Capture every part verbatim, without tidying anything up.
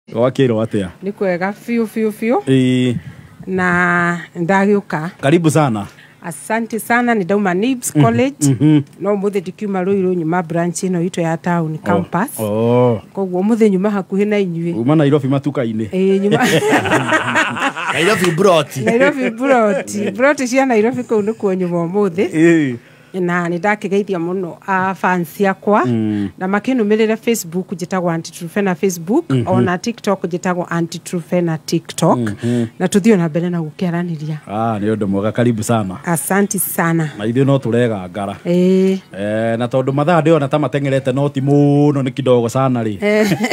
Wakiro atia? Ni kwega fiu fiu fiu. Eh. Na ndagiuka. Karibu sana. Asante sana, ni Dauma Nibs College. Mm -hmm. No muthe dikiuma Ruiru nyuma branch ino ito ya town campus. Oh. Koguo muthe nyuma hakuhi na inyui. Uma Nairobi matuka-ini. Eh nyuma. Nairobi broti. Nairobi broti. Broti cia Nairobi kuu ni kuo nyuma muthe. Eh. Na ni ndakigeithia muno a fans yakwa mm. na makinumirira Facebook njitagwo Aunty Trufena Facebook mm -hmm. ona TikTok njitagwo Aunty Trufena TikTok mm -hmm. na tuthio na mbere na gukiaraniria. Ah ni undu mwega, karibu sana. Asante sana. Na ithuĩ no turega ngara. Eh. Eh na tondu mathaa ndiona ta matengerete no ti muno ni kidogo sana ri.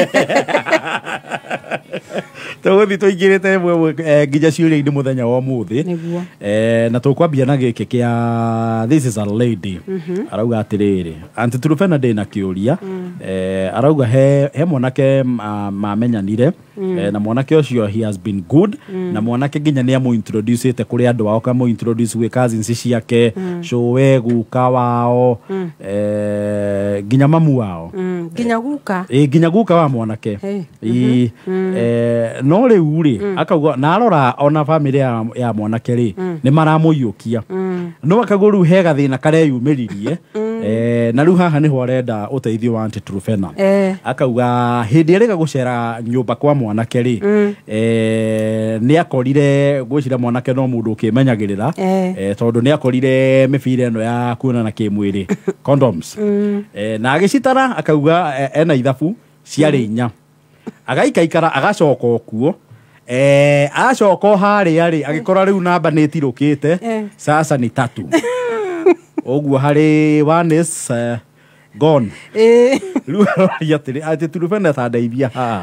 Tuguthi tuingirite imwe nginya ciuria-ini muthenya wa muthi. Niguo. Eh na tukwambia na giki kia this is a lady. Mm -hmm. Arauga atiriri Aunty Trufena ndina kiuria. Mm. Eh arauga he he mwanake mamenyanire mm. eh, na mwanake ucio he has been good mm. na mwanake nginya ni amu introduce ite kuri andu ao kama introduce we cousins ciake mm. showe guka wao mm. eh nginya mamu wao mm. nginya guka eh nginya guka wa mwanake hey. mm -hmm. eh no riu ri mm. akauga na arora ona family ya, ya mwanake ri mm. ni maramuyukia mm. no akaguru hega thina kare yumiririe mm. eh na riu haha ni ho arenda uteithio wa Aunty Trufena eh. akauga hindi arega gucera nyumba kwa mwanake ri mm. eh ni akorire gwicira mwanake no mundu ukimenyagirira eh, eh tondu ni akorire mibira eno ya kuonana kimwiri condoms mm. eh na agicitara akauga ena ithabu ciari inya agaikaikara agacoka okuo eh acoka hari ari agikora riu namba ni tirukite eh. Sasa ni tatu oguo hari one is uh, gone eh riu yatiri Aunty Trufena tandeithia ha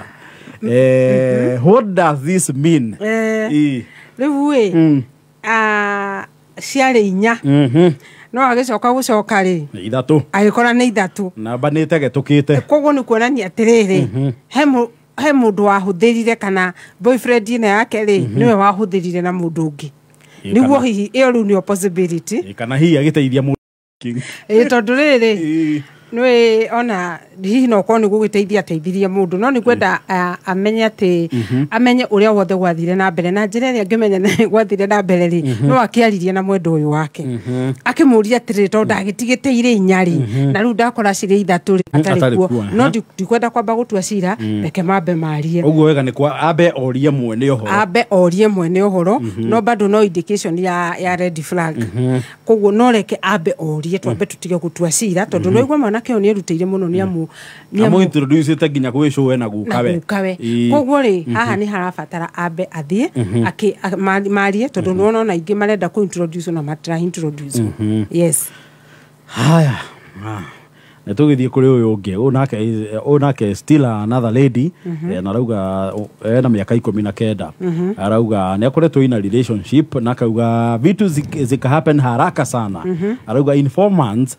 eh what does this mean eh riu we mm. ah ciari inya mhm no agicoka gucoka ri ithatu agikora ni ithatu namba ni tegetukite koguo ni kuonania atiriri he he mundu wahuthirire kana boyfriend ina yake ri niwe wahuthirire na mundu ungi niguo hihi iyo riu ni possibility kana hihi agiteithia mundu eh tondu riri nwe ona hihi no ko ni gugiteithia teithirie mundu no ni kwenda amenye ati amenye uria wothe gwathire na mbere na njira ria ngimenya na gwathire na mbere ri no akiaririe na mwendo uyu wake akimuria atiri tondu agitigiteire inyari na riu ndakora cire ithatu ri atari kuo no ndikwenda kwamba gutua cira reke mambe marie uguo wega ni kwa abe orie mwene uhoro abe orie mwene uhoro no bado no indication ya ya red flag koguo no reke abe orie twambe tutige gutua cira tondu no igwa mwana ke oni erutire muno ni amu ni amu introduce te nginya kwi show na gukawe gukawe koguo ri haha ni harabatara abe athie aki marie tondu no no na ingi marenda ku introduce na matra introduce yes haya na tugithie kuri uyu ungi unake unake still another lady na rauga ena miaka ikumi na kenda arauga ni akoretwo ina relationship na kauga vitu zika happen haraka sana arauga in four months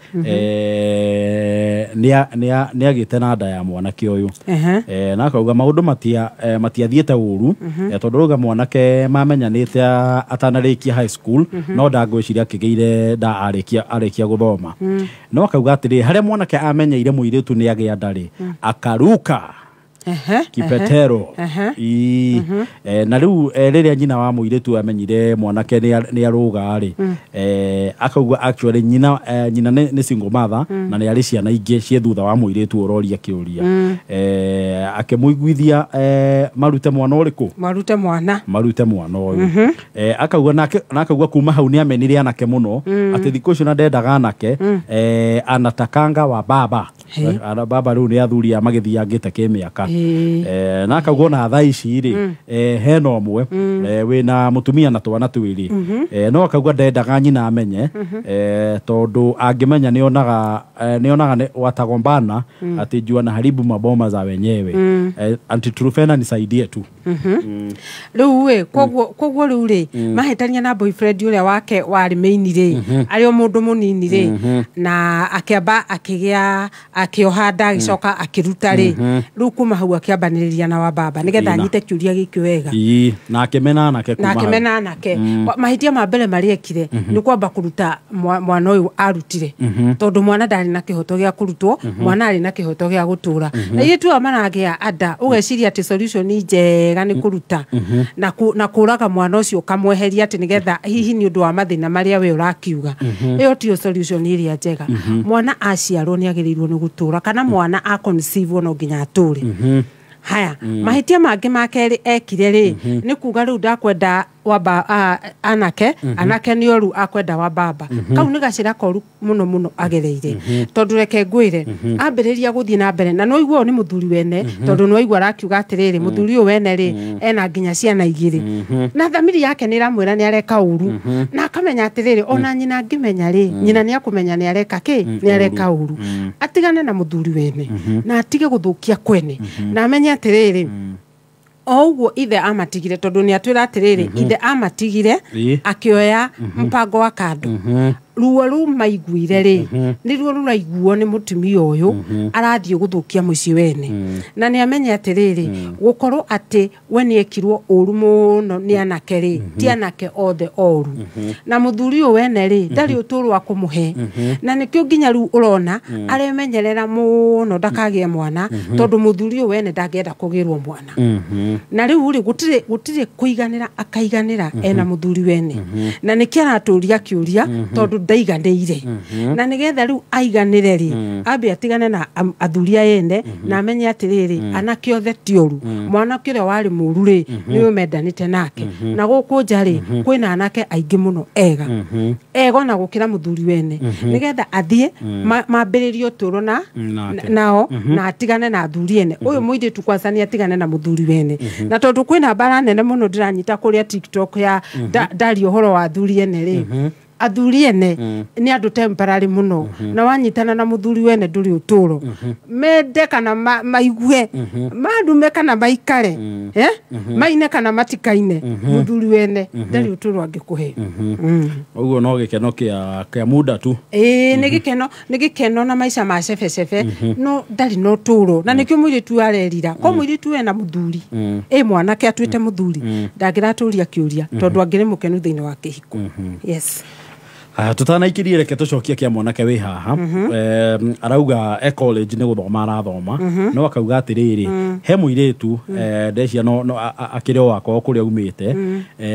eh ni ni agite na nda ya mwanake uyu eh na kauga maundu matia matiathiete uru tondu rauga mwanake mamenyanite atanarikia high school no ndangwiciria akigeire nda arikia arikia guthoma no akauga atiri haria mwanake amenyeire muiritu ni agia ndari akaruka ehe kipetero i na riu riria nyina wa muiritu amenyire mwanake ni aruga ari eh akauga actually nyina nyina ni single mother na ni ari ciana ingi cie thutha wa muiritu uroria kiuria eh akimuiguithia eh marute mwana uriku marute mwana marute mwana uyu eh akauga nake akauga kuma hau ni amenire anake muno ati thikũ icio na ndendaga anake eh anatakanga wa baba ana baba riu ni athuri amagithiangite kimiaka eh na akauga na thaa ici ri eh hena omwe eh wina mutumia na twana twiri eh no akauga ndendaga nyina amenye eh tondu angimenya ni onaga ni onaga watagombana ati jua na haribu maboma za wenyewe Aunty Trufena nisaidie tu riu we koguo koguo riu ri mahetania na boyfriend uria wake wari maini ri ari o mundu munini ri na akiamba akigia akioha nda gicoka akiruta ri riu kuma hau akiambanĩrĩria na wa baba nigetha anyite kiuria gĩkĩ wega ii na akimena nake kuma na akimena nake mahitia ma mbere mariekire ni kwamba kuruta mwana uyu arutire tondu mwana ndari na kihoto gya kurutwo mwana ari na kihoto gya gutura na yetu amanagia ada ugeciria ati solution njega ni kuruta na na kuraga mwana ucio kamweheria ati nigetha hihi ni undu wa mathina maria we urakiuga iyo ti solution iria njega mwana aciarwo ni agirirwo ni gutura kana mwana a conceive no nginya ature haya mahitia mangi makeri ekire ri ni kuga riu ndakwenda waba uh, anake mm -hmm. anake ni oru akwenda wa baba mm -hmm. kau ni gacira koru muno muno agereire mm -hmm. tondu reke ngwire mm -hmm. ambiriria guthii na mbere na no igwo ni muthuri wene mm -hmm. tondu no igwa rakiuga atiriri muthuri uyu wene ri mm -hmm. ena nginya ciana igiri mm -hmm. na thamiri yake ni ramwira ni areka uru mm -hmm. na akamenya atiriri ona mm -hmm. nyina ngimenya ri mm -hmm. nyina ni akumenya ni areka ki mm -hmm. ni areka uru mm -hmm. atigane na muthuri wene mm -hmm. na atige guthukia kwene mm -hmm. na amenye atiriri mm -hmm. oguo ithe amatigire tondu ni atwira atiriri mm -hmm. ithe amatigire akioya mm -hmm. mpango wa kando mm -hmm. ruo ru maiguire ri mm -hmm. ni ruo ruraiguo ni mutumia uyu mm -hmm. arathie guthukia muci wene mm -hmm. na ni amenye atiriri mm -hmm. gukorwo ati we ni ekirwo uru muno ni anake ri mm -hmm. ti anake othe oru mm -hmm. na muthuri uyu wene ri ndari mm -hmm. uturu wa kumuhe mm -hmm. na nikio nginya ru urona mm -hmm. aremenyerera muno ndakagie mwana mm -hmm. tondu muthuri uyu wene ndangenda kugirwo mwana mm -hmm. na riu ri gutire gutire kuiganira akaiganira mm -hmm. ena muthuri wene mm -hmm. na nikia aturia kiuria mm -hmm. tondu ndaiganire mm -hmm. na nigetha riu aiganire ri mm -hmm. ambe atigane na athuria yende mm -hmm. na amenye atiriri mm -hmm. anake othe ti oru mm -hmm. mwana kire wari muru ri mm -hmm. ni umendanite nake mm -hmm. na guku njari mm -hmm. kwina anake aingi muno ega mm -hmm. ego na gukira muthuri wene mm -hmm. nigetha athie mm -hmm. mambiririo turo na nao mm -hmm. na atigane na athuri ene mm -hmm. uyu muiritu kwanza ni atigane na muthuri wene mm -hmm. na tondu kwina bara nene muno ndiranyita kuria TikTok ya mm -hmm. ndari uhoro wa athuri ene ri mm -hmm. athuri ene mm. ni andu temporary muno mm -hmm. na wanyitana na muthuri wene nduri uturo mm -hmm. mende kana ma, maigue mm -hmm. mandume kana maikare mm -hmm. eh mm -hmm. maine kana matikaine mm -hmm. muthuri wene mm -hmm. ndari uturo angikuhe mm -hmm. mm. Uguo no gikeno kia kia muda tu eh mm -hmm. ni gikeno ni gikeno na maisha ma cefe cefe mm -hmm. no ndari no turo na nikio mwiri tu arerira ko mwiri tu ena muthuri mm. eh mwana ke atwite muthuri mm. ndagira turia kiuria mm -hmm. tondu angire mukenu thiini wa kihiko mm -hmm. yes. Ah, tutana ikirie reke tucokia kia mwanake wi haha mm -hmm. eh, arauga e college ni guthoma arathoma mm -hmm. no akauga atiriri mm -hmm. he muiritu mm -hmm. eh, decia no, no akire wakwa kuria umite mm -hmm.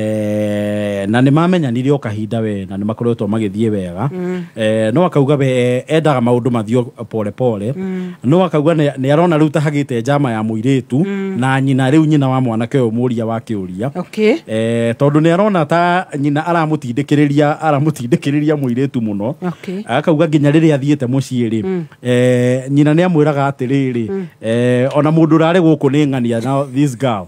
eh, na ni mamenyanire o kahinda we na ni makoretwo magithie wega mm -hmm. eh, no akauga we endaga maundu mathio pole pole mm -hmm. no akauga ni arona riu tahagite njama ya muiritu mm -hmm. na nyina riu nyina wa mwanake uyu muria wa kiuria okay. eh, tondu ni arona ta nyina aramutindikiriria aramutindikiriria ria muiritu muno okay. akauga nginya riria athiete mucii ri mm. eh nyina ni amwiraga atiriri mm. eh ona mundu rari guku ni ngania na this girl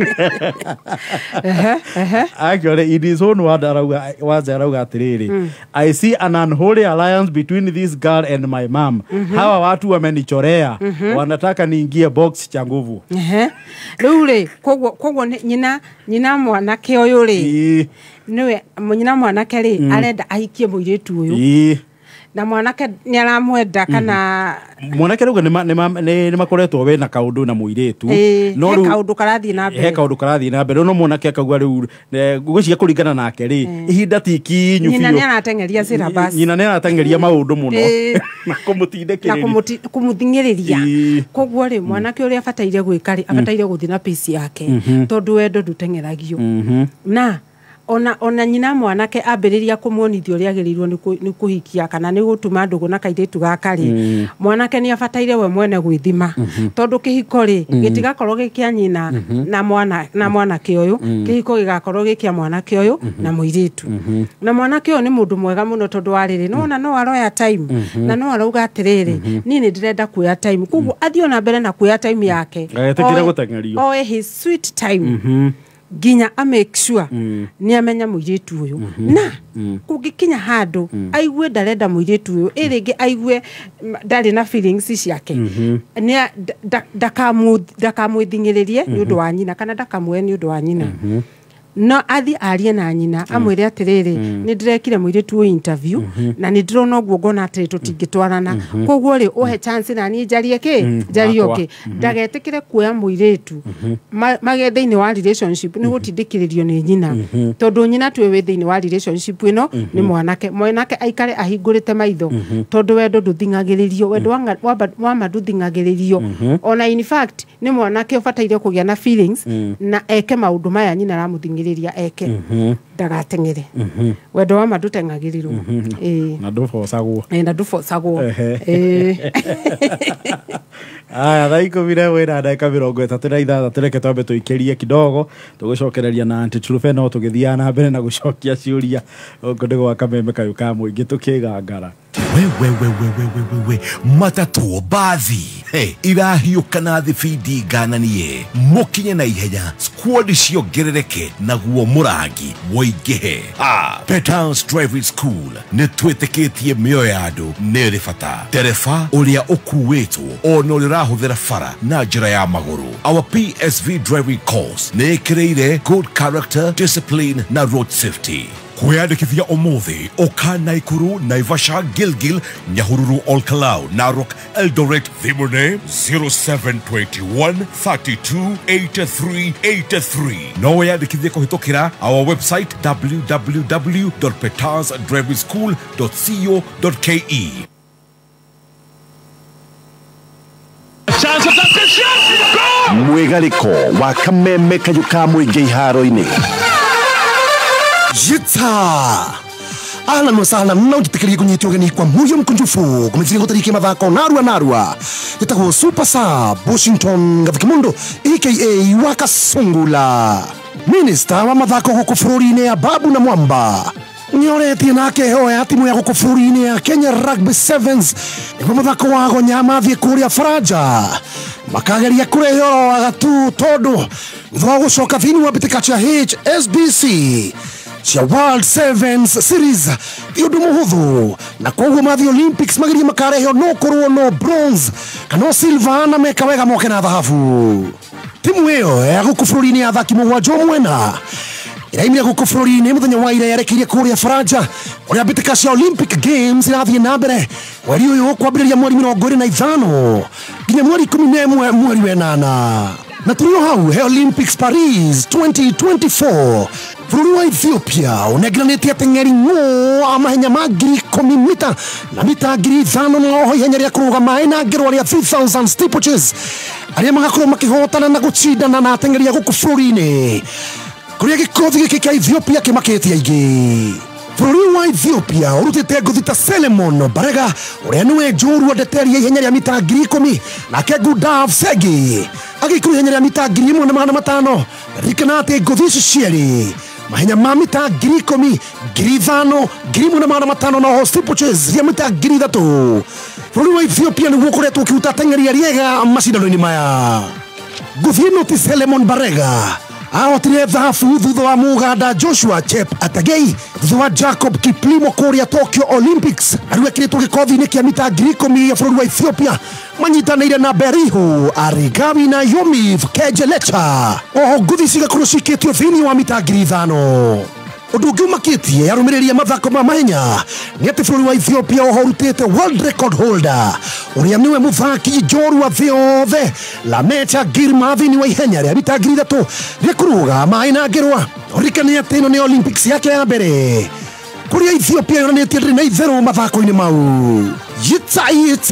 eh eh actually it is on what arauga was arauga atiriri mm. I see an unholy alliance between this girl and my mom mm -hmm. hawa watu wamenichorea mm -hmm. wanataka niingie box cha nguvu eh riu ri kogwo kogwo nyina nyina mwanake uyu ri niwe nyina mwanake ri mm. arenda ahikie muiritu uyu na mwanake ni aramwenda kana mwanake ruga ni ni makoretwo we na kaundu na muiritu no ru kaundu karathi na mbere he kaundu karathi na mbere no mwanake akagwa riu gucia kuringana nake ri ihinda tiki nyubiyo nyina ni aratengeria syllabus nyina ni aratengeria maundu muno na kumutindikiriria na kumuthingirirria kogwo ri mwanake uri abataire gwikari abataire guthi na pace yake tondu wendo ndutengeragio na ona ona nyina mwanake ambiriria kumuonithio ri agirirwo ni kuhikia kana ni gutuma ndugu na kairitu gakari mm. mwanake ni abataire we mwene gwithima mm -hmm. tondu kihiko ri mm -hmm. gitigakorwo gikia nyina mm -hmm. na mwana na mwanake uyu mm -hmm. kihiko gigakorwo gikia mwanake uyu mm -hmm. na muiritu mm -hmm. na mwanake uyu ni mundu mwega muno tondu wariri no na no aroya time mm -hmm. na no arauga atiriri mm -hmm. ni ni ndirenda kuya time kugu athio na mbere na kuya time yake ayetekira gutengerio o his sweet time mm -hmm. ginya a make sure mm. ni amenya muiritu uyu mm -hmm. na mm. kugikinya handu mm. aigue ndarenda muiritu uyu iringi aigue ndari na feelings ciake mm -hmm. ni ndakamu ndakamwithingiririe mm -hmm. ni undu wa nyina kana ndakamwe ni undu wa nyina mm -hmm. no athi arie na nyina amwire atiriri ni ndirekire mwiritu u interview na ni ndirona guo ngona atiri tutingitwarana koguo ri uhe chance na ni jarie ki jarie oke ndagetikire kuoya mwiritu magethe-ini wa relationship ni gutindikiririo ni nyina tondu nyina twi wi thiini wa relationship ino ni mwanake mwanake aikare ahingurite maitho tondu wendo nduthingagiririo wendo wa ma nduthingagiririo ona in fact ni mwanake ubataire kugia na feelings na eke maundu maya nyina ramuthingiriria eke ndagatengere wendo wa ma ndutengagirirwo eh na ndufocagwo eh na ndufocagwo eh aya thaiko vile wera ndaka mirongo itatu na ithathatũ reke twambe tuikirie kidogo tugucokereria na anti trufe no tugithia na mbere na gucokia ciuria ngo ndigo wa kameme kayu ka muingi tukigangara we we we we we we we matatu bathi hey irahiuka na thibidi gananie mukinye na ihenya squad ciongerereke naguo murangi woingihe ah Petals Driving School ne twitikitie mioyo ya andu nere fata tereba uria ukuwetwo ono rirahuthira fara na njira ya maguru. Our P S V driving course ne kireire good character, discipline na road safety. Kwiyandikithia umuthi oka Naikuru, Naivasha, Gilgil, Nyahururu, Olkalau, Narok, Eldoret. Thimune zero seven two one, three two, eight three eight three. No wiyandikithie kuhitukira our website w w w dot petals driving school dot co dot k e. Mwigaliko wa kameme kayuka muingi iharo-ini. Yita ahlan wa sahlan na ujitikiri kunyiti ogeni kwa muyo mkunjufu kumithiri gutariki mathako narua narua yitagwo Super Sub Washington Gathikimondo aka Wakasungula Minister wa mathako guku bururi-ini ya Babu na Mwamba nioretie nake hoya timu ya guku bururi-ini ya Kenya Rugby Sevens niguo mathako wago nyama thie kuria Faraja makageria kurehoro agatu tondu thwa gucoka thiini wa bitika cia H S B C cia World Sevens Series iundu muhuthu na koguo mathi Olympics magiria makarehio no korwo no bronze kana silver na meka wega moke na thahabu. Timu iyo ya guku bururi-ini ya athaki mugwanja mwena iraimire guku bururi-ini muthenya wa ira yarekirie kuria Faraja uria bitika cia Olympic Games irathie na mbere mweri uyu kwambiriria mweri mirongo iri na ithano nginya mweri ikumi na imwe mweri wa enana na tulio hau he Olympics Paris twenty twenty-four. Bururi wa Ethiopia unegiranĩtie ateng'eri ng'ũ a mahenya ma ngiri ikũmi mita na mita ngiri ithano na oho ihenya rĩa kũrũgama ĩna ngerwa rĩa three thousand steeplechase arĩa magakorwo makĩhotana na gũcindana na ateng'eri a gũkũ bũrũri-inĩ kũrĩa gĩkothi gĩkĩ kĩa Ethiopia kĩmakĩtie aingĩ. Bururi wa Ethiopia urutite nguthi ta Selemon Barega uria niwe njorua ndeteria ihenya rĩa mita ngiri ikũmi nake Gudav Segi agĩikũrũ ihenya rĩa mita ngiri ĩmwe na magana matano ririkana atĩ nguthi ici cierĩ mahenya ma mita ngiri ikũmi ngiri ithano ngiri ĩmwe na magana matano na oho steeplechase cia mita ngiri ithatũ. Bururi wa Ethiopia nĩguo ũkoretwo ũkĩruta ateng'eri arĩega macindano-inĩ maya. Nguthi ĩno ti Selemon Barega ahotire thahabu thutha wa Muganda Joshua Chep Atagei thutha wa Jacob Kiplimo kuria Tokyo Olympics arĩa kiritwo gĩkothi-inĩ kĩa mita ngiri ikũmi ya bũrũri wa Ethiopia manyitanĩire na Beriho Arigawi na Yomif Kejelecha. Oho nguthi cigakorwo cikĩtio thĩinĩ wa mita ngiri ithano. Undu ũngĩ ũmakĩtie arũmĩrĩri mathako ma mahenya nĩ atĩ bũrũri wa Ethiopia oho ũrutĩte world record holder ũrĩa nĩwe mũthaki njorua thĩ yothe Lameta Girma thĩinĩ wa ihenya rĩa mita ngiri ithatũ rĩa kũrũgama ĩna ngerwa. Ũririkane atĩ ĩno nĩ Olympics yake ya mbere kũrĩa Ethiopia yonanĩtie ndĩrĩ na itherũ mathako-inĩ mau. Yita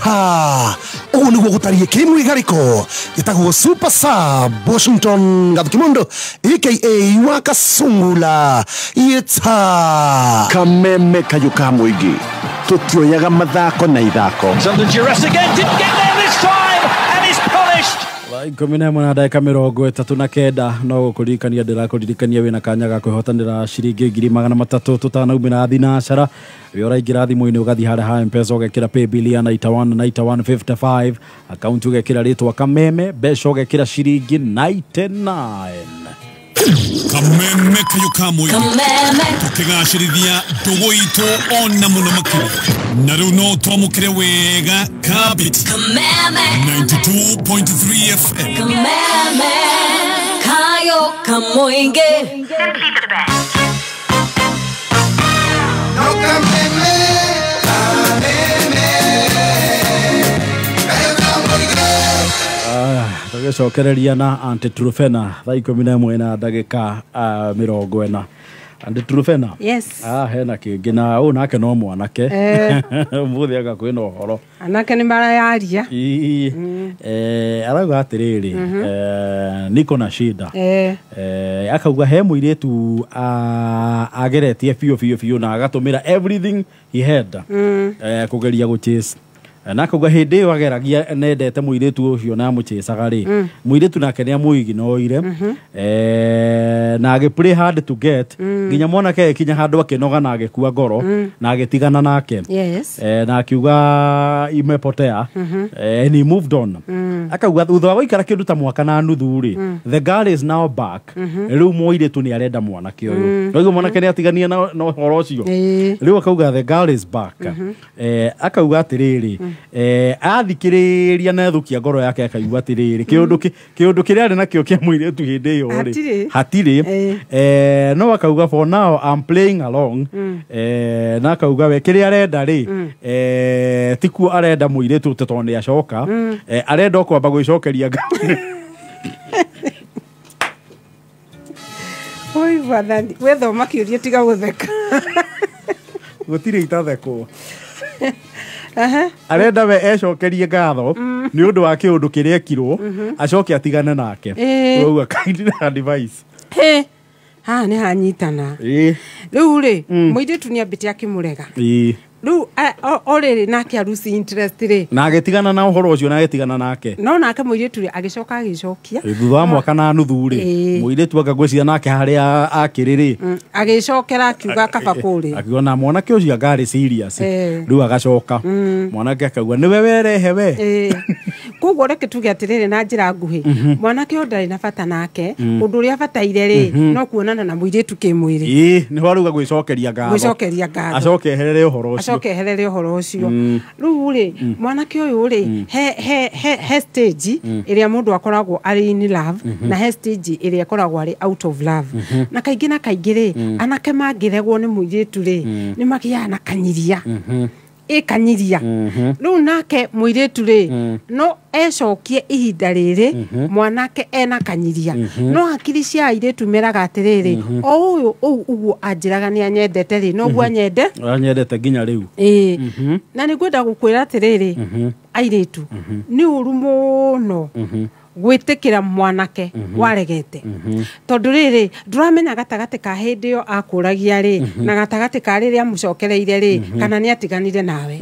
yita ũguo nĩguo gũtariĩ kĩmwĩgarĩko gĩtagwo Super Sub Washington Gathikimondo aka Wakasungula. Yita kameme kayuka muingi tutioyaga mathako na ithako. Something Jurassic again didn't get there this time and he's polished. ikũmi na ĩmwe na ndagĩka mĩrongo ĩtatũ na kenda no gũkũririkania ndĩrakũririkania wĩna kanya ga kwĩhotanĩra ciringi ngiri magana matatũ tũtanaumĩra thinacara wĩ ũraingĩra thimũ-inĩ ũgathiĩ harĩa ha M-Pesa ũgekĩra paybill ya ninety one ninety one fifty-five akaunti ũgekĩra rĩtwa kameme mbeca ũgekĩra ciringi ninety-nine. Kameme kayuka muingi tukigacirithia ndugu itu ona muno makiri na riu no twamukire wega Kabit ninety-two point three F M. Kameme kayo kamoinge No kameme, kameme. Kayo kamoinge. Ah, tugicokereria na Antitrufena thaa ikumi na ĩmwe na ndagĩka mĩrongo ĩna. Antitrufena. Yes. Ah, hena kĩngĩ na ũũ nake no mwanake. Mũthĩ aga kwĩna ũhoro. Anake nĩ marayaria. Ii. Eh, arauga atĩrĩrĩ, eh, niko na shida. Eh. Eh, akauga he mũirĩtu ageretie biũ biũ biũ na agatũmĩra everything he had. Eh, kũgeria gũchase. Na akauga hĩndĩ ĩyo ageragia nendete mũirĩtu ũcio na amũchĩcaga rĩ, mũirĩtu nake nĩ amũiginoire eh, na agĩplay hard to get nginya mwanake ekinya handũ akĩnoga na agĩkua ngoro na agĩtigana nake. Yes. Eh, na akiuga imepotea eh, and he moved on. Akauga thutha wa gũikara kĩndũ ta mwaka na nuthu rĩ, the girl is now back. Rĩu mũirĩtu nĩ arenda mwanake ũyũ. Rĩu mwanake nĩ atigania na ũhoro ũcio. Rĩu akauga the girl is back. Eh, akauga atĩrĩrĩ eh athikiriria na thukia ngoro yake akaigua atiriri kiundu kiundu kiria ari nakio kia muiretu hindi iyo ri hatiri eh no akauga for now I'm playing along eh na akauga we kiria arenda ri eh tiku arenda muiretu tetone acoka eh arenda kwamba gwicokeria ngao. Oi wathani we thoma kiuria tiga gutheka gutire itatheko. Aha. Arenda we ecokerie ngatho ni undu wa kiundu kiria ekirwo acoke atigane nake. Uguo kind advice. He. Ha ni hanyitana. Eh. Riu ri muiritu ni ambite akimurega. Eh. Riu already nake arusi interest ri. Na agetigana na uhoro ucio na agetigana nake. No nake muiritu ri agicoka agicokia. Thutha wa mwaka na nuthu ri muiritu akagwicira nake haria akiriri. Agicokera akiuga kaba kuri. Akiona mwanake ucio ngari serious. Riu agacoka. Mwanake akauga niwe werehe we. Eh. Koguo reke tuge atiriri na njira nguhi. Mwanake ondari na bata nake undu uria bataire ri no kuonana na muiritu kimwiri. Eh, ni waruga gwicokeria ngatho. Gwicokeria ngatho. Acoke eherere uhoro ucio. Acoke eherere uhoro ucio. Riu ri mwanake uyu ri he he he stage iria mundu akoragwo ari in love na he stage iria akoragwo ari out of love. Na kaingi na kaingi ri anake mangiregwo ni muiritu ri ni magiana na kanyiria. E kanyiria. Riu nake muiritu ri no ecokie ihinda riri mwanake ena kanyiria. No hakiri cia airitu meraga atiriri o uyu uguo anjiraga ni anyendete ri no guo anyende anyendete nginya riu. Eh. Na ni gwenda gukwira atiriri airitu ni uru muno gwitikira mwanake waregete tondu riri nduramenya gatagati ka hindi yo akuragia ri na gatagati ka riri amucokereire ri kana ni atiganire nawe.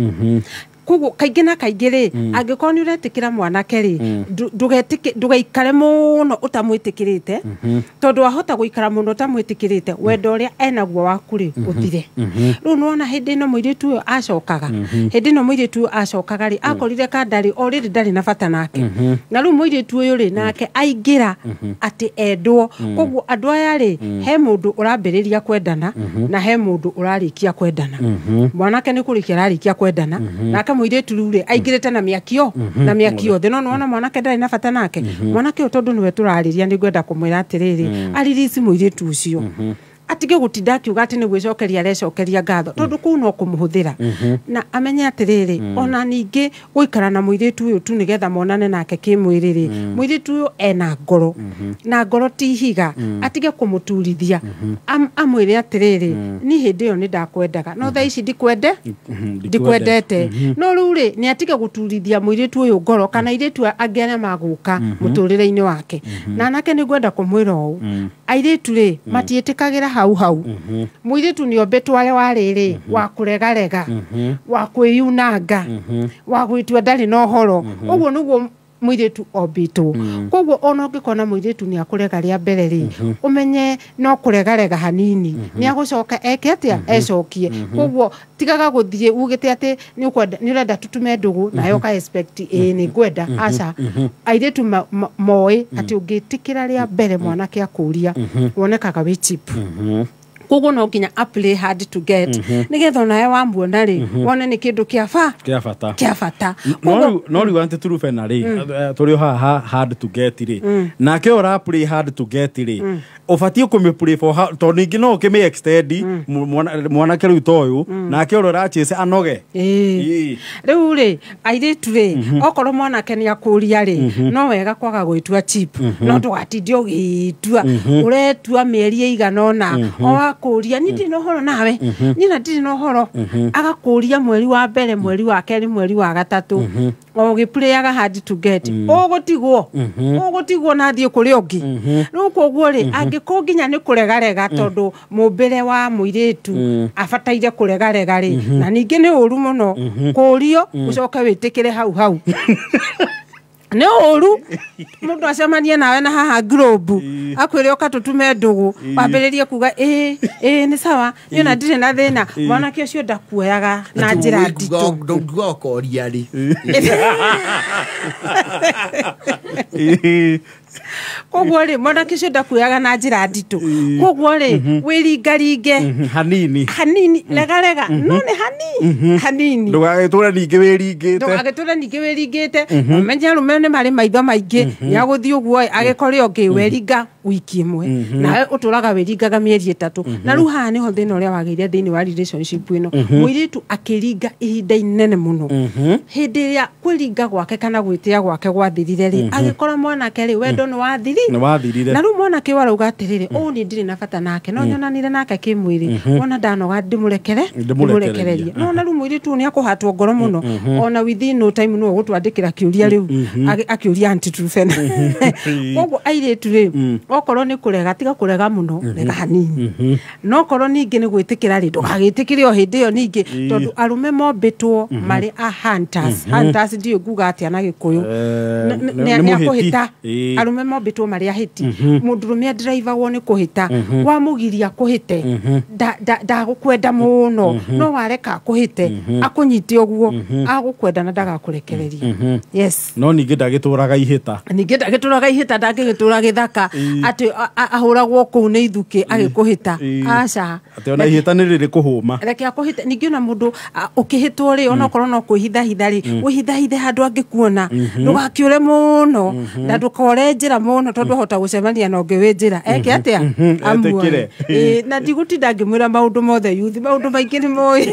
Koguo kaingi na kaingi ri angikorwo ni uretikira mwanake ri ndugetike ndugaikare muno utamwitikirite tondu ahota guikara muno utamwitikirite wendo uria enaguo waku ri uthire. Riu nona hindi no muiritu uyo acokaga hindi no muiritu acokaga ri akorire kandari already ndari na bata nake na riu muiritu uyu ri nake aingira ati endwo. Koguo andu aya ri he mundu urambiriria kwendana na he mundu urarikia kwendana. Mwanake ni kurikia ararikia kwendana nake muiritu riu ri aingirite na miakio na miakio the no nona mwanake ndari na bata nake. Mwanake tondu niwe turariria ni gwenda kumwira atiriri aririsi muiritu ucio atige gutinda akiuga ati ni gwicokeria recokeria ngatho tondu kuu no kumuhuthira na amenye atiriri ona ningi guikara na muiritu uyu tu nigetha monane nake kimwiriri muiritu uyu ena ngoro na ngoro ti higa atige kumuturithia amwire atiriri ni hindi yo ni ndakwendaga no tha ici ndikwende ndikwendete no riu ri ni atige guturithia muiritu uyu ngoro kana iritu angene maguka muturire-ini wake na nake ni gwenda kumwira u airitu ri matiitikagira hau hau. Muiritu ni obetu wale wariri wa kuregarega wa kwiyunanga wa gwitua ndari no horo uguo niguo muiritu obitu. Koguo ona ngikona muiritu ni akurega ria mbere ri umenye no kuregarega hanini ni agucoka eke atia ecokie. Koguo tigaga guthie ugite ati ni ukwenda ni urenda tutume ndugu na yo ka expect eh ni gwenda aca airitu moi ati ungitikira ria mbere mwanake akuria wonekaga wi cheap. koguo no nginya apply hard to get nigetha nawe wamuona ri wone ni kindu kia fa kia fata kia fata no no ri want to rufe na ri turi ha hard to get ri na ke ora apply hard to get ri obati ku apply for to ningi no ke me extend mwana ke ru toyu na ke ora chese anoge eh riu ri airitu ri okoro mwana ke ni akuria ri no wega kwaga gwitua chip no tugatindi ugitua uretua mieri igana ona o akuria ni ndino horo nawe ni na ndino horo agakuria mweri wa mbere mweri wa keri mweri wa gatatu o giplayaga hard to get ugutigwo ugutigwo na thie kuri ongi no koguo ri angiko nginya ni kuregarega tondu mumbire wa muiritu afataire kuregarega ri na ningi ni uru muno kurio ucoke witikire hau hau ne oru mundu acemanie nawe na haha globe akwire ukatutume ndugu wambiririe kuga eh eh ni sawa ni na ndire na thina mwana kie cio ndakuoyaga na njira ndito ndungu koria ri koguo ri mwana kie cio ndakuoyaga na njira ndito koguo ri wiringaringe hanini hanini lega lega no ni hanini hanini ndugagitura ningi wiringite ndugagitura ningi wiringite menya rume ne mari maitho maingi ya guthii uguo agikore ongi weringa wiki imwe na uturaga weringaga mieri itatu na ru ha ni ho thina uria wageire thini wa relationship ino muiritu akiringa ihinda inene muno hindi ria kwiringa gwake kana gwitia gwake gwathirire ri agikora mwana ke ri wendo no wathiri no wathirire na ru mwana ke warauga atiriri o ni ndiri na bata nake no nyonanire nake kimwiri wona ndanoga ndimurekere ndimurekererie no na ru muiritu ni akuhatwo ngoro muno ona within no time no gutwandikira kiuria riu akiuria anti trufena koguo airitu ri okoro ni kurega tiga kurega muno rega hanini no koro ningi ni gwitikira ri ndugagitikire o hindi yo ningi tondu arume mombitwo mari a hunters hunters ndio nguga atia na gikuyu ni akuhita arume mombitwo mari ahiti mundurume driver woni kuhita wa mugiria kuhite da gukwenda muno no wareka kuhite akunyite oguo agukwenda na ndaga kurekereria yes no ningi ndagituraga ihita ningi ndagituraga ihita ndagigitura githaka ati ahuragwo ku ni ithuki agikuhita aca ati ona ihita ni riri kuhuma reke akuhita ningi ona mundu ukihitwo ri ona korwo no kuhitha hitha ri uhitha hithe handu angikuona ndugakiure muno na ndukore njira muno tondu hota gucemania na ungi wi njira eke atia amwe eh na ndigutinda ngimwira maundu mothe youth maundu maingi ni moi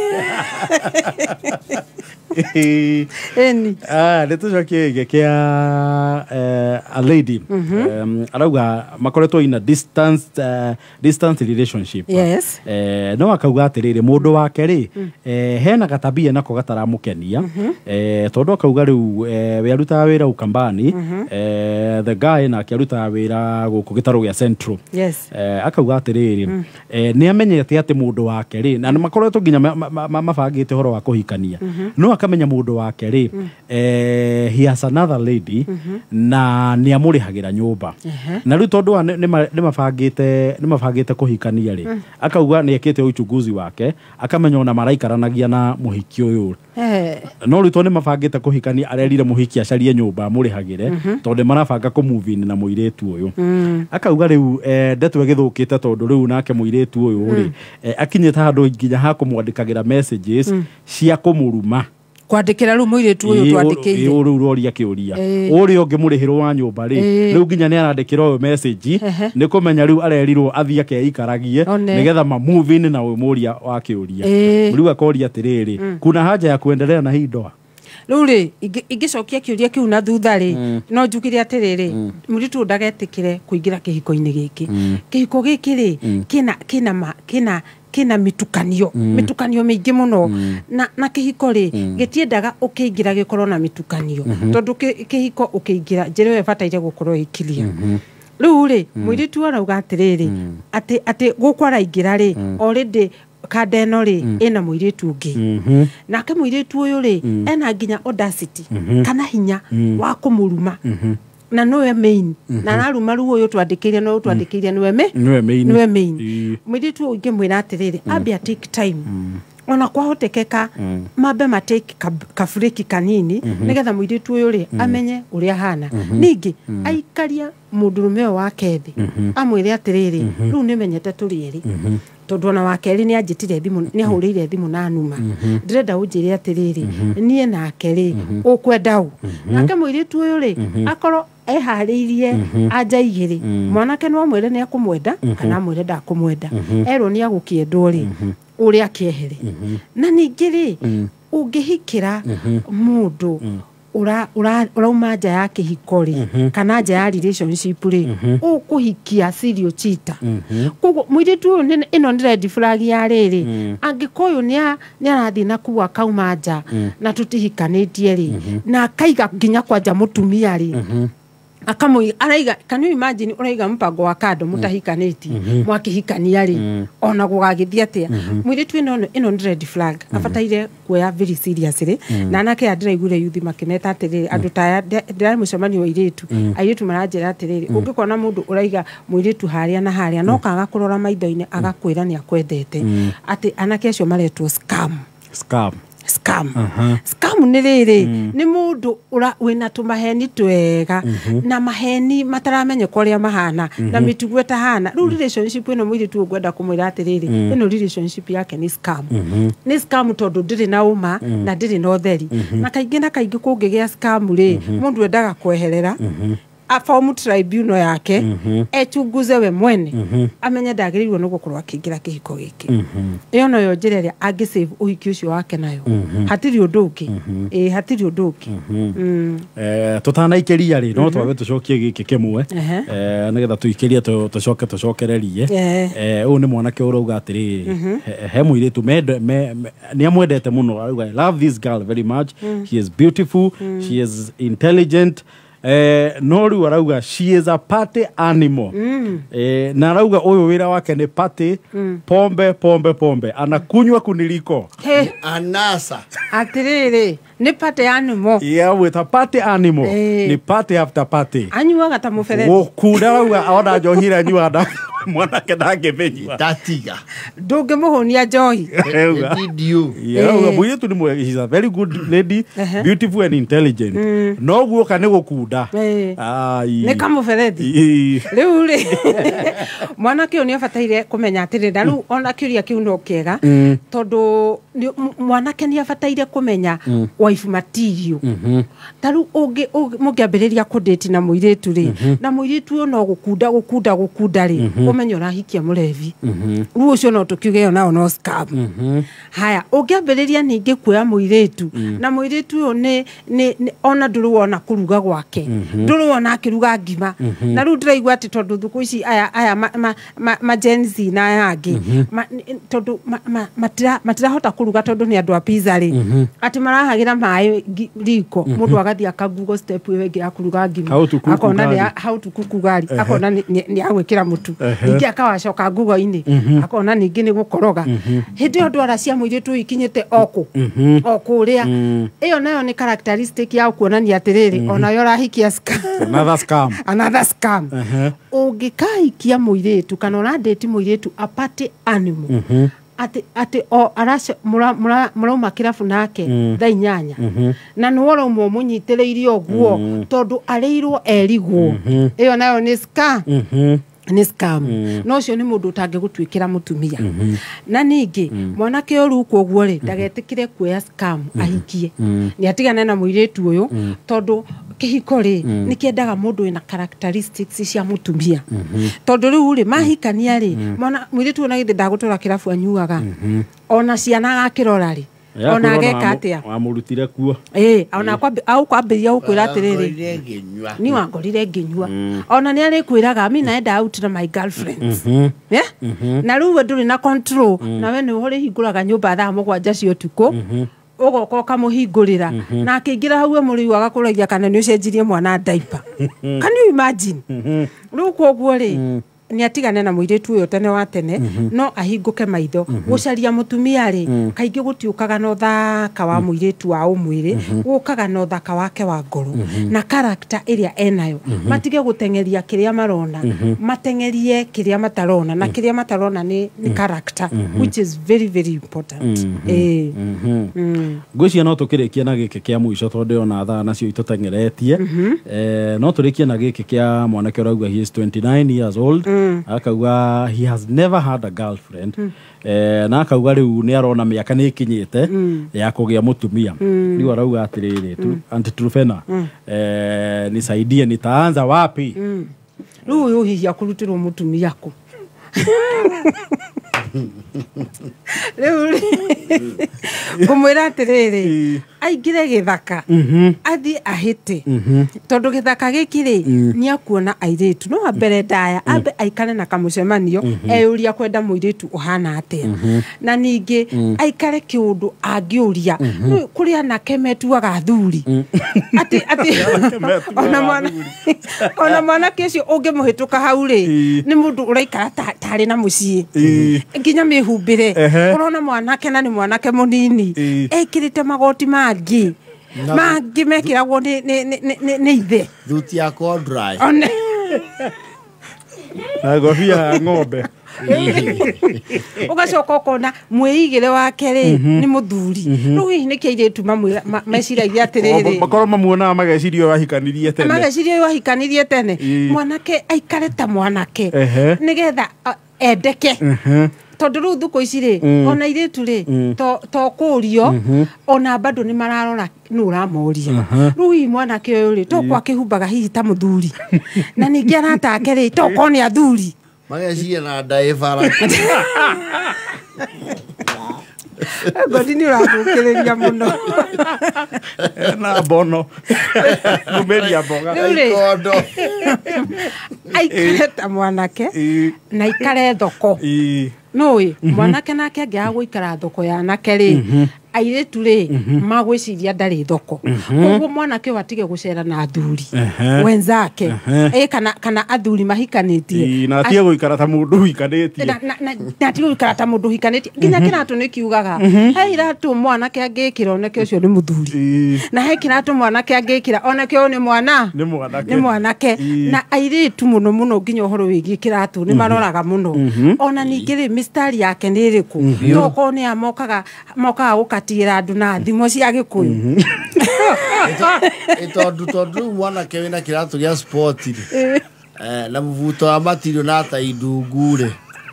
eni ah leto joke gekia a lady arauga makoretwo in a distance uh, distance relationship yes eh no akauga atiriri mundu wake ri eh hena gatabia nako gataramukenia eh tondu akauga riu we aruta wira ukambani eh the guy na akiaruta wira guku gitaro gya central yes eh akauga atiriri eh ni amenyete ati mundu wake ri na makoretwo ginya mabangite horo wa kuhikania no akamenya mundu wake ri eh he has another lady na ni amurihagira nyumba na riu tondu ni mabangite ni mabangite kuhikania ri akauga ni ekete uchunguzi wake akamenya ona maraikaranagia na muhiki uyu eh no riu tondu ni mabangite kuhikania arerire muhiki acarie nyumba amurihagire tondu marabanga ku move na muiretu uyu akauga riu ndetwe githukite tondu riu nake muiretu uyu ri akinyita handu nginya ha kumwandikagira messages cia kumuruma kwandikira ru muiretu uyu twandikire uru roria kiuria uri onge murihiro wa nyumba ri riu nginya ni arandikira uyu message ni kumenya riu arerirwo athia ke ikaragie nigetha ma move in na uyu muria wa kiuria riu akoria atiriri kuna haja ya kuendelea na hii ndoa ruri ingicokia kiuria kiu na thutha ri no njugire atiriri muritu ndagetikire kuingira kihiko-ini giki kihiko giki ri kina kina kina kina mitukanio mitukanio mingi muno na na kihiko ri gitiendaga ukiingira gikorwo na mitukanio tondu kihiko ukiingira njire we bataire gukorwo ikilia riu ri muiritu arauga atiriri ati ati gukwara ingira ri already kadeno ri ina muiritu ungi nake muiritu uyu ri ena nginya audacity kana hinya wa kumuruma na nowe main na naruma ru uyu twandikire no twandikire niwe me niwe main niwe main muiritu ungi mwira atiriri ambia take time ona kwahotekeka mambe matake kafuriki kanini nigetha muiritu uyu ri amenye uria hana ningi aikaria mundurume wa kethi amwire atiriri riu nimenyete turieri tondu ona wakeri ni anjitire thimu ni ahurire thimu na numa ndirenda unjire atiriri nie nake ri ukwenda u nake muiritu uyu ri akoro ehariirie anja igiri mwanake no mwire ni akumwenda kana mwire ndakumwenda ero ni agukiendwo ri uria kiehere na ningiri ungihikira mundu ura ura urauma nja ya kihikori kana nja ya relationship ri ukuhikia serial cheater koguo muiritu ino ni red flag ya riri angikoyo ni ni arathi na kuwa kauma nja na tutihikanitie ri na kaiga nginya kwanja mutumia ri akamui araiga can you imagine uraiga mpango wa kado mutahikaniti mwakihikania ri ona gugagithia atia muiritu ino ino ni red flag afataire kuya very seriously na nake andiraigure yuthi makineta atiriri andu ta ndira mucemani wa iritu airitu maranjira atiriri ungikona mundu uraiga muiritu haria na haria no kaga kurora maitho-ini agakwira ni akwendete ati anake acio maretwo scam scam scam uh-huh. Scam ni riri mm. ni mundu ura wina tumaheni twega mm -hmm. na maheni mataramenya koria mahana mm -hmm. na mitugu tahana ru relationship ino mwiri tu gwenda kumwira atiriri mm. ino relationship yake ni scam mm -hmm. ni scam tondu ndiri na uma mm. na ndiri no theri mm -hmm. na kaingi na kaingi kungigia scam ri mm -hmm. mundu endaga kweherera mm -hmm. aform tribunal yake mm -hmm. echunguze we mwene mm -hmm. amenye ndagirirwo no gukorwa kingira kihiko giki mm -hmm. iyo no yo njireria agi save uhiki ucio wake nayo mm -hmm. hatiri unduki mm -hmm. eh hatiri unduki mm -hmm. mm. eh tutana ikeria ri no twabe tucokie giki kimwe uh -huh. eh nigetha tuikeria tucoke tucokererie eh u ni mwanake urauga atiri mm -hmm. he muiritu me ni amwendete muno arauga I love this girl very much mm. She is beautiful mm. She is intelligent. Eh no ru arauga she is a party animal mm. eh na arauga uyu wira wake ni party mm. pombe pombe pombe anakunywa kuniliko hey. Anasa atiriri ni party animal yeah with a party animal hey. Ni party after party anyuaga ta mufereti wo kuda arauga ona njohira nyua nda mwanake ndangemenywa tatiga nduge muhonia njohi video yeah muye tu ni mwe she's a very good lady uh -huh. Beautiful and intelligent mm. no guoka ni gukunda ai ni kamufereti riu ri mwanake oni afataire kumenya atiri ndaru ona kiuria kiu no kiega mm. tondu mwanake ni afataire kumenya mm. wife material mm taru ungi mugiambiriria kudate na muiritu ri mm -hmm. na muiritu no gukunda gukunda gukunda ri umenya urahikia murevi riu ucio no tukiuge ona no scam mm -hmm. haya ungiambiriria ningi kuya muiritu mm. na muiritu yo ni ni ona nduruona kuruga gwake nduruona akiruga ngima mm -hmm. na riu ndiraigua ati tondu thuku ici aya aya ma, ma, ma, ma Gen Z na yangi mm -hmm. tondu matira matira hota kuruga tondu ni andu a pizza ri mm -hmm. ati marahagira mai riko mm -hmm. mundu agathia ka Google step wengi akuruga ngima akona ni how to cook gari uh -huh. akona ni, ni, ni agwikira mutu uh -huh. ingi akawacoka Google ini mm -hmm. akona ningi ni gukoroga mm -hmm. hindi yo ndwara cia muiritu ikinyite oku mm -hmm. oku ria mm -hmm. iyo nayo ni characteristic ya kuonania atiriri mm -hmm. ona yo rahikia scam another scam another scam uh -huh. ungikaikia muiritu kana ona date muiritu a party animal mm -hmm. ati ati o aracio mura mura murauma kirafu nake mm. thaa inyanya mm -hmm. na nuoro mo munyitiriirie oguo mm. tondu areirwo erigwo mm -hmm. iyo nayo ni scam mm -hmm. ni scam mm. no cio ni mundu utange gutwikira mutumia mm -hmm. na ningi mm. mwanake oru koguo ri ndagetikire kuya scam mm -hmm. ahikie mm. ni atigana na muiritu uyu mm. tondu kihiko ri mm. ni kiendaga mundu ina characteristics cia mutumia mm -hmm. tondu riu ri mahikania ri mm. mwana muiritu ona githi ndagutura kirafu anyuaga mm -hmm. ona ciana gakirora ri ona geka atia amurutire kuo eh ona kwa au kwambiria ukwira atiriri ni wangorire nginyua ona ni ari kwiraga mi naenda out na my girlfriends eh na riu we nduri na control na we ni uhori hinguraga nyumba thaa mugwanja cia utuku ugoka kamuhingurira na akingira hau muri agakuragia kana ni ucenjirie mwana diaper can you imagine riu koguo ri ni atigane na muiritu uyo tene wa tene no ahinguke maitho gucaria mutumia ri kaingi gutiukaga no thaka wa muiritu wa umwiri gukaga no thaka wake wa ngoro na character iria enayo matige gutengeria kiria marona matengerie kiria matarona na kiria matarona ni ni character which is very very important eh ngwiciria no tukirikia na giki kia muico tondu ona thaa nacio itutengeretie eh no turikie na giki kia mwanake urauga he is twenty-nine years old akauga he has never had a girlfriend eh na akauga riu ni arona miaka ni ikinyite ya kugia mutumia riu arauga atiriri tu anti Trufena eh nisaidie nitaanza wapi riu uyu hihi akurutirwo mutumia ku riu kumwira atiriri aingire githaka athi ahite tondu githaka gikiri ni akuona airitu no ambere ndaya ambe aikare na kamucemanio eyuria kwenda muiritu uhana atia na ningi aikare kiundu angiuria kuri anake metuaga thuri ati ati ona mwana ona mwana kesho ungimuhituka hau ri ni mundu uraikara tari na mucii nginya mihumbire urona mwanake na ni mwanake munini ekirite magoti mangi mangi mekiragwo ni ni ni ithe thuti ya dry na gofia ng'ombe ugacoka ukona mwigire wake ri ni muthuri riu hihi ni kiiritu meciragia atiriri bakoro mamuona magecirio wahikanirie tene magecirio wahikanirie tene mwanake aikare ta mwanake nigetha endeke tondu riu thuko ici ri ona iritu ri to to kurio ona bado ni mararora nura moria riu hi mwanake uyu ri to kwa kihumbaga hihi ta muthuri na ningi aratake ri to kone athuri mageciria na ndaivara godini urathukiriria muno na bono numeria boga kondo aikare ta mwanake na ikare thoko noi mwanake nake angiaga guikara thoko ya nake ri airitu ri magwiciria ndari thoko koguo mwanake watige gucera na athuri wenzake eh kana kana athuri mahikanitie na atige guikara ta mundu hikanitie na na atige guikara ta mundu hikanitie nginya kiratu ni kiugaga he iratu mwanake angikira onake ucio ni muthuri na he kiratu mwanake angikira onake uyu ni mwana ni mwanake ni mwanake na airitu muno muno nginya uhoro wigi kiratu ni maroraga muno ona ningiri mistari yake ni iriku toko ni amokaga mokaga gukatira andu na thimo cia gikuyu itondu tondu mwanake wina kiratu gia sport eh na mvuto wa matirio na ta idungure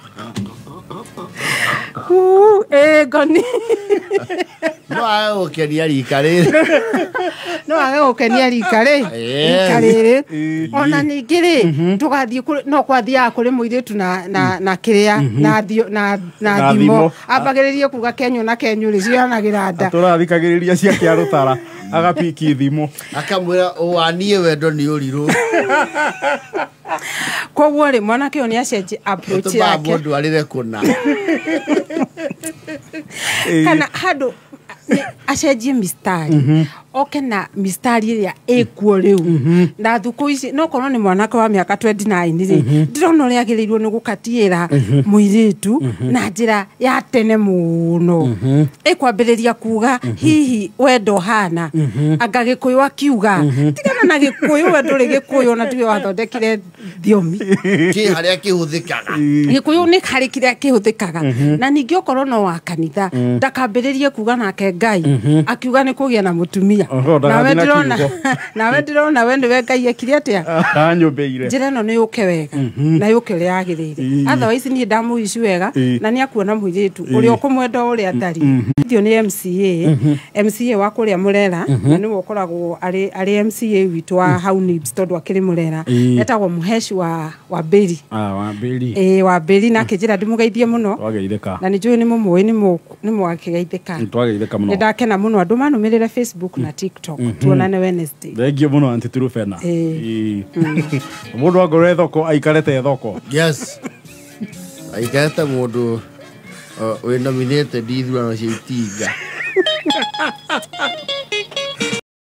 eh goni no ayo keria rikare no ayo keria rikare rikare ona ningiri tugathie no kwathia kuri muiritu na na na kiria na thio na na thimo ambagiririe kuga kenyo na kenyo ri cianagira nda turathikagiriria cia kia rutara agapiki thimo akamwira uwanie wendo ni uriru koguo ri mwanake oni acenji approach yake mundu arire kuna kana hado acenjie mistari oke na mistari iria ekuo riu na thuko ici no kono ni mwanake wa miaka twenty-nine ri ndirona uri agirirwo ni gukatiira muiritu na njira ya tene muno ekwambiriria kuga hihi wendo hana agagikuyu akiuga tigana na gikuyu wendo ri gikuyu na tiwe wathondekire thiomi ki haria kihuthikaga gikuyu ni hari kiria kihuthikaga na ningi okorwo no wa kanitha ndakambiririe kuga nake Ngai akiuga ni kugia na mutumia na wendirona na wendirona wende wengai kiria atia anyumbeire njira no ni uke wega na yuke ri agirire otherwise ni ndamu ici wega na ni akuona muiritu uri okumwenda uri atari thio ni M C A M C A wa kuria Murera na ni wokoragwo ari ari M C A witu wa Haunibs tondu akiri Murera etagwo muheshi wa wa Beri ah wa Beri eh wa Beri na kijira ndimugeithie muno wageitheka na ni njui ni mumwe ni mu ni mwakigeitheka twageitheka muno ndakena muno andu manumirire Facebook na TikTok tuonane Wednesday thengio muno anti Trufena eh mundu agore thoko aikarete thoko yes aikarete mundu we nominated ithurano cia itinga